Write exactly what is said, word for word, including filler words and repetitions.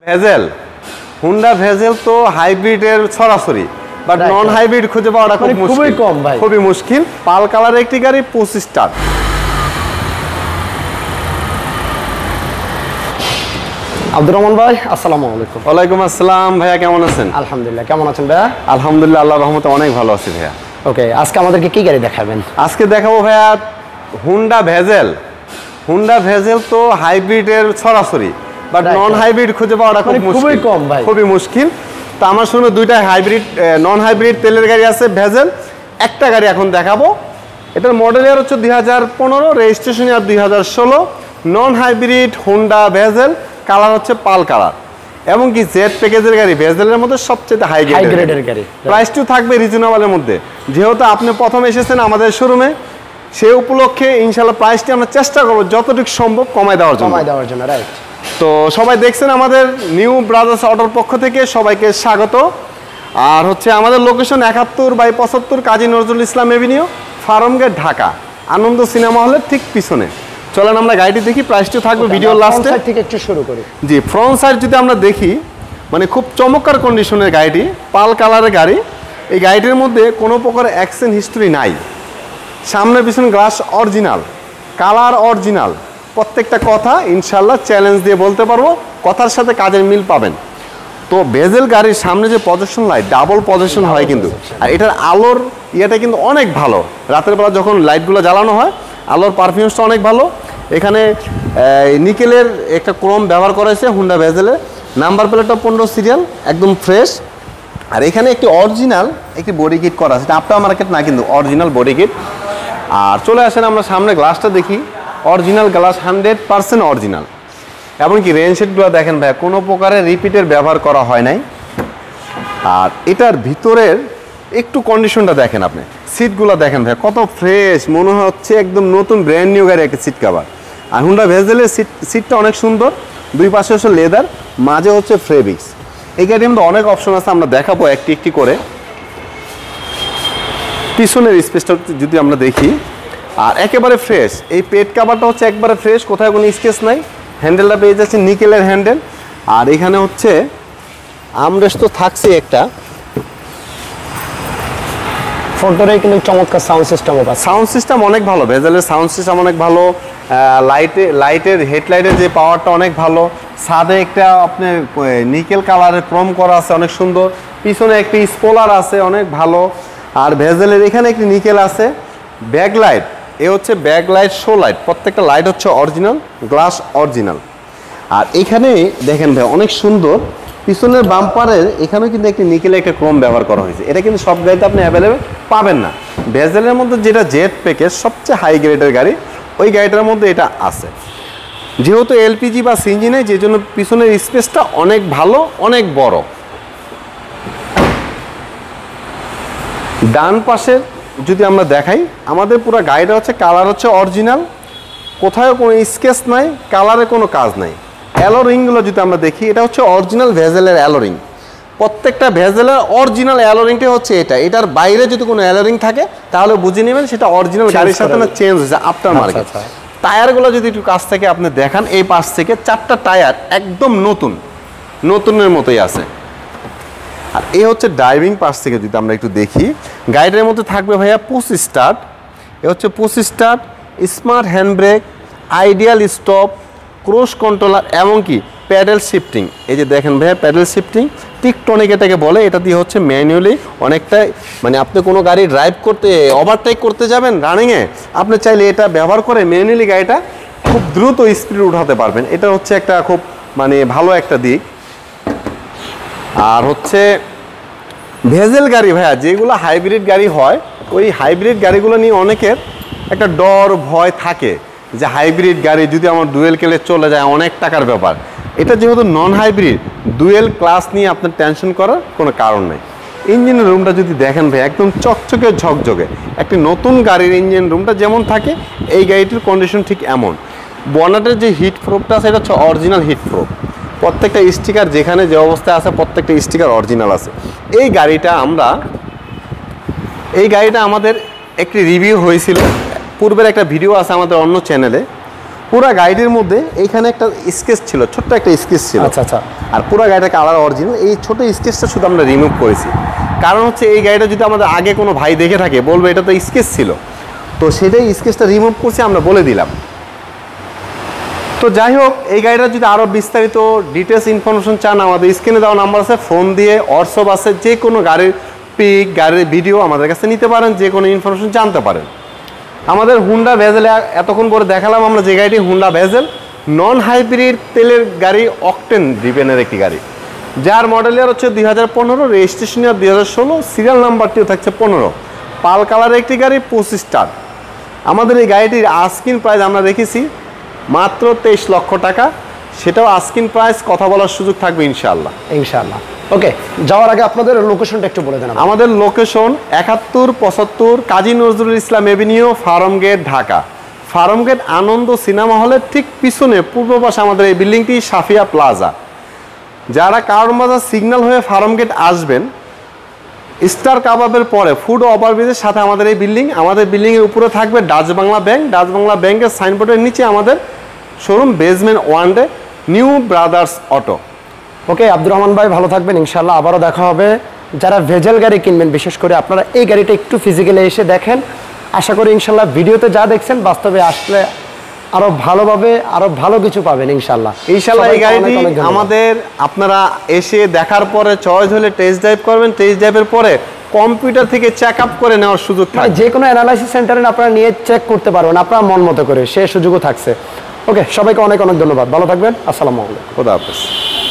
Bezel Honda bezel তো হাইব্রিডের ছড়াছড়ি, but non hybrid খুঁজে পাওয়াটা খুব মুশকিল, কম ভাই, খুবই মুশকিল। পাল কালারের একটি গাড়ি, পঁচিশ স্টার। আব্দুর রহমান ভাই, আসসালামু আলাইকুম। ওয়ালাইকুম আসসালাম ভাইয়া, কেমন আছেন? আলহামদুলিল্লাহ, কেমন আছেন ভাইয়া? আলহামদুলিল্লাহ, আল্লাহর রহমতে অনেক ভালো আছি ভাইয়া। ওকে, আজকে আমাদেরকে কি গাড়ি দেখাবেন? আজকে দেখাবো ভাইয়া হুন্ডা ভেজেল। হুন্ডা ভেজেল তো হাইব্রিডের ছড়াছড়ি, বাট নন হাইব্রিড খুঁজে পাওয়াটা খুব মুশকিল, কম ভাই, খুবই মুশকিল। তো আমার শুনে দুইটা হাইব্রিড নন হাইব্রিড তেলের গাড়ি আছে ভেজেল, একটা গাড়ি এখন দেখাবো। এটার মডেল ইয়ার হচ্ছে দুই হাজার পনেরো, রেজিস্ট্রেশন ইয়ার দুই হাজার ষোলো। Non hybrid Honda Vezel, colour হচ্ছে পাল কালার, এবং কি জেড প্যাকেজের গাড়ি, ভেজেলের মধ্যে সবচেয়ে হাই গ্রেডের গাড়ি। প্রাইসটিও থাকবে রিজনেবলের মধ্যে। যেহেতু আপনি প্রথম এসেছেন আমাদের শোরুমে, সেই উপলক্ষে ইনশাল্লাহ প্রাইসটি আমরা চেষ্টা করবো যতটুকু সম্ভব কমায় দেওয়ার জন্য কমায় দেওয়ার জন্য রাইট। তো সবাই দেখছেন আমাদের নিউ ব্রাদার্স অটোর পক্ষ থেকে সবাইকে স্বাগত। আর হচ্ছে আমাদের লোকেশন একাত্তর বাই পঁচাত্তর কাজী নজরুল ইসলাম এভিনিউ, ফার্মগেট, ঢাকা, আনন্দ সিনেমা হলের ঠিক পিছনে। চলেন আমরা গাড়িটি দেখি, প্রাইসটিও থাকবে ভিডিও লাস্টে। থেকে একটু শুরু করি। জি, ফ্রন্ট সাইড যদি আমরা দেখি, মানে খুব চমৎকার কন্ডিশনের গাড়িটি, পাল কালারের গাড়ি। এই গাড়িটির মধ্যে কোনো প্রকার অ্যাক্সিডেন্ট হিস্ট্রি নাই। সামনে পিছনে গ্লাস অরিজিনাল, কালার অরিজিনাল, প্রত্যেকটা কথা ইনশাল্লাহ চ্যালেঞ্জ দিয়ে বলতে পারবো, কথার সাথে কাজের মিল পাবেন। তো ভেজেল গাড়ির সামনে যে পজিশন লাইট, ডাবল পজিশন হয় কিন্তু, আর এটার আলোর ইয়েটা কিন্তু অনেক ভালো। রাতের বেলা যখন লাইটগুলো জ্বালানো হয়, আলোর পারফিউমসটা অনেক ভালো। এখানে নিকেলের একটা ক্রোম ব্যবহার করা হয়েছে হুন্ডা ভেজেলের। নাম্বার প্লেটটা পনেরো সিরিয়াল, একদম ফ্রেশ। আর এখানে একটি অরিজিনাল একটি বডি কিট করা আছে, এটা আফটার মার্কেট না কিন্তু অরিজিনাল বডি কিট। আর চলে আসেন আমরা সামনে গ্লাসটা দেখি, original glass, hundred percent original. এমনকি রেন শেডগুলো দেখেন ভাই, কোনো প্রকারের রিপিটের ব্যবহার করা হয় নাই। আর এটার ভিতরের একটু কন্ডিশনটা দেখেন আপনি, সিটগুলো দেখেন ভাই কত ফ্রেশ, মনে হচ্ছে একদম নতুন ব্র্যান্ড নিউ গাড়ি একটা সিট কাভার। আর হুন্ডা ভেজেলের সিট সিটটা অনেক সুন্দর, দুই পাশে হচ্ছে লেদার, মাঝে হচ্ছে ফেব্রিক্স। এই গাড়ির মধ্যে অনেক অপশন আছে, আমরা দেখাবো একটি একটি করে। পিছনের স্পেসটা যদি আমরা দেখি, আর একেবারে ফ্রেশ, এই পেট কাভারটা হচ্ছে একবারে ফ্রেশ, কোথায় কোনো স্কেচ নাই। হ্যান্ডেলটা পেয়ে যাচ্ছে নিকেলের হ্যান্ডেল। আর এখানে হচ্ছে আমরেস্ট তো থাকছে একটা, ফোনটারে কিন্তু চমৎকার সাউন্ড সিস্টেম আছে। সাউন্ড সিস্টেম অনেক ভালো, ভেজেলের সাউন্ড সিস্টেম অনেক ভালো। লাইটে লাইটের হেডলাইটের যে পাওয়ারটা অনেক ভালো। ছাদে একটা আপনি নিকেল কালারের ক্রোম করা আছে, অনেক সুন্দর। পিছনে একটি স্পোলার আছে, অনেক ভালো। আর ভেজেলের এখানে একটি নিকেল আছে। ব্যাক লাইট, এ হচ্ছে ব্যাক লাইট, শো লাইট, প্রত্যেকটা লাইট হচ্ছে অরিজিনাল, গ্লাস অরিজিনাল। আর এখানে দেখেন ভাই অনেক সুন্দর, পিছনের বাম্পারের এখানেও কিন্তু একটি নিকেলে একটা ক্রোম ব্যবহার করা হয়েছে। এটা কিন্তু সব গাড়িতে আপনি অ্যাভেলেবেল পাবেন না। ভেজেলের মধ্যে যেটা জেড প্যাকেজ, সবচেয়ে হাই গ্রেডের গাড়ি, ওই গাড়িটার মধ্যে এটা আছে। যেহেতু এলপিজি বা সিএনজি নেই, যে জন্য পিছনের স্পেসটা অনেক ভালো, অনেক বড়। ডান পাশের যদি আমরা দেখাই, আমাদের পুরো গাড়িটা হচ্ছে কালার হচ্ছে অরিজিনাল, কোথাও কোনো স্কেচ নাই, কালারে কোনো কাজ নাই। অ্যালো রিংগুলো যদি আমরা দেখি, এটা হচ্ছে অরিজিনাল ভেজেলের অ্যালো রিং। প্রত্যেকটা ভেজেলের অরিজিনাল অ্যালো রিংটা হচ্ছে এটা। এটার বাইরে যদি কোনো অ্যালো রিং থাকে তাহলে বুঝে নেবেন সেটা অরিজিনাল গাড়ির সাথে না চেঞ্জ হয়েছে আফটার মার্কেট। টায়ারগুলো যদি একটু কাছ থেকে আপনি দেখান, এই পাশ থেকে চারটা টায়ার একদম নতুন, নতুনের মতোই আছে। আর এই হচ্ছে ড্রাইভিং পাশ থেকে যদি আমরা একটু দেখি, গাড়িটার মধ্যে থাকবে ভাইয়া পুশ স্টার্ট, এ হচ্ছে push start, smart hand brake, ideal stop, cruise controller, এমনকি প্যাডেল শিফটিং। এই যে দেখেন ভাইয়া প্যাডেল শিফটিং, টিকটনিক এটাকে বলে। এটা দিয়ে হচ্ছে ম্যানুয়ালি অনেকটাই, মানে আপনি কোনো গাড়ি ড্রাইভ করতে, ওভারটেক করতে যাবেন রানিংয়ে, আপনি চাইলে এটা ব্যবহার করে ম্যানুয়ালি গাড়িটা খুব দ্রুত স্পিড উঠাতে পারবেন। এটা হচ্ছে একটা খুব মানে ভালো একটা দিক। আর হচ্ছে ভেজেল গাড়ি ভাইয়া, যেগুলো হাইব্রিড গাড়ি হয়, ওই হাইব্রিড গাড়িগুলো নিয়ে অনেকের একটা ডর ভয় থাকে যে হাইব্রিড গাড়ি যদি আমার ডুয়েল ক্লাস চলে যায় অনেক টাকার ব্যাপার। এটা যেহেতু নন হাইব্রিড, ডুয়েল ক্লাস নিয়ে আপনার টেনশন করার কোনো কারণ নেই। ইঞ্জিনের রুমটা যদি দেখেন ভাই, একদম চকচকে ঝকঝকে। একটি নতুন গাড়ির ইঞ্জিন রুমটা যেমন থাকে, এই গাড়িটির কন্ডিশন ঠিক এমন। বনেটের যে হিট প্রুফটা আছে, এটা হচ্ছে অরিজিনাল হিট প্রুফ। প্রত্যেকটা স্টিকার যেখানে যে অবস্থায় আছে, প্রত্যেকটা স্টিকার অরিজিনাল আছে। এই গাড়িটা আমরা এই গাড়িটা আমাদের একটি রিভিউ হয়েছিল, পূর্বের একটা ভিডিও আছে আমাদের অন্য চ্যানেলে। পুরো গাড়িটির মধ্যে এইখানে একটা স্কেচ ছিল, ছোট্ট একটা স্কেচ ছিল। আচ্ছা আচ্ছা। আর পুরো গাড়িটা কালার অরিজিনাল। এই ছোট স্কেচটা শুধু আমরা রিমুভ করেছি, কারণ হচ্ছে এই গাড়িটা যদি আমাদের আগে কোনো ভাই দেখে থাকে বলবে এটা তো স্কেচ ছিল, তো সেটাই স্কেচটা রিমুভ করছি, আমরা বলে দিলাম। তো যাই হোক, এই গাড়িটা যদি আরও বিস্তারিত ডিটেলস ইনফরমেশন চান, আমাদের স্ক্রিনে দেওয়া নাম্বার আছে, ফোন দিয়ে হোয়াটসঅ্যাপ আছে, যে কোনো গাড়ির পিক গাড়ির ভিডিও আমাদের কাছে নিতে পারেন, যে কোনো ইনফরমেশন জানতে পারেন। আমাদের হুন্ডা ভেজেল এতক্ষণ করে দেখালাম আমরা যে গাড়িটি, হুন্ডা ভেজেল নন হাইব্রিড তেলের গাড়ি, অকটেন ড্রিভেনের একটি গাড়ি, যার মডেল ইয়ার হচ্ছে দুই হাজার পনেরো, রেজিস্ট্রেশন ইয়ার দুই হাজার ষোলো, সিরিয়াল নাম্বারটিও থাকছে পনেরো, পাল কালারের একটি গাড়ি, পঁচিশ স্টার। আমাদের এই গাড়িটির আস্কিন প্রাইস আমরা রেখেছি মাত্র তেইশ লক্ষ টাকা, সেটাও আস্কিন প্রাইস, কথা বলার সুযোগ থাকবে ইনশাআল্লাহ। ইনশাআল্লাহ। ওকে, যাওয়ার আগে আপনাদের লোকেশনটা একটু বলে দেন। আমাদের লোকেশন একাত্তর পঁচাত্তর Kazi Nazrul Islam avenue, Farmgate, Dhaka. Farmgate Ananda cinema হলের ঠিক পিছনে পূর্ব পাশে আমাদের এই বিল্ডিংটি সাফিয়া প্লাজা। যারা কারণ বাজার সিগন্যাল হয়ে ফার্ম গেট আসবেন, স্টার কাবাবের পরে ফুড ওভারব্রিজের সাথে আমাদের এই বিল্ডিং। আমাদের বিল্ডিংয়ের উপরে থাকবে Dutch Bangla bank, Dutch Bangla ব্যাংকের সাইনবোর্ডের নিচে আমাদের showroom, basement one day, New Brothers Auto. Okay, Abdur Rahman ভাই ভালো থাকবেন, ইনশাআল্লাহ আবারও দেখা হবে। যারা ভেজেল গাড়ি কিনবেন, বিশেষ করে আপনারা এই গাড়িটা একটু ফিজিক্যালি এসে দেখেন, আশা করি ইনশাআল্লাহ ভিডিওতে যা দেখছেন বাস্তবে আসলে আরো ভালোভাবে আরো ভালো কিছু পাবেন ইনশাআল্লাহ। ইনশাআল্লাহ এই গাড়িটি আমাদের আপনারা এসে দেখার পরে চয়েস হলে টেস্ট ড্রাইভ করবেন, টেস্ট ড্রাইভের পরে কম্পিউটার থেকে চেক আপ করে নেওয়ার সুযোগ থাকবে, যে কোনো অ্যানালাইসিস সেন্টারে আপনারা নিয়ে চেক করতে পারবেন আপনার মন মতো করে, সে সুযোগও থাকছে। ওকে, সবাইকে অনেক অনেক ধন্যবাদ, ভালো থাকবেন, আসসালামু আলাইকুম, খোদা হাফেজ।